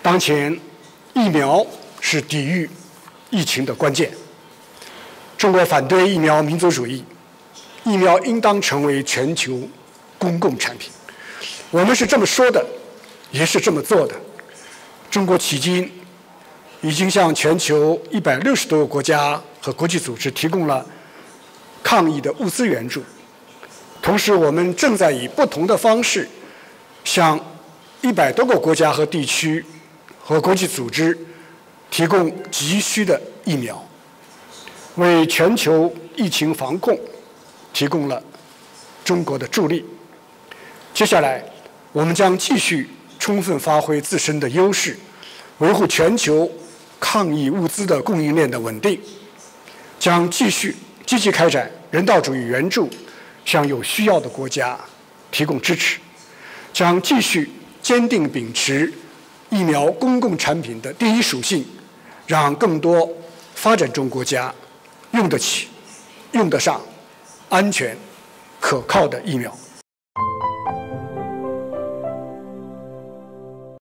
当前，疫苗是抵御疫情的关键。中国反对疫苗民族主义，疫苗应当成为全球公共产品。我们是这么说的，也是这么做的。中国迄今已经向全球160多个国家和国际组织提供了抗疫的物资援助，同时我们正在以不同的方式向100多个国家和地区和国际组织提供急需的疫苗，为全球疫情防控提供了中国的助力。接下来，我们将继续充分发挥自身的优势，维护全球抗疫物资的供应链的稳定，将继续积极开展人道主义援助，向有需要的国家提供支持，将继续坚定秉持疫苗公共产品的第一属性，让更多发展中国家用得起、用得上安全、可靠的疫苗。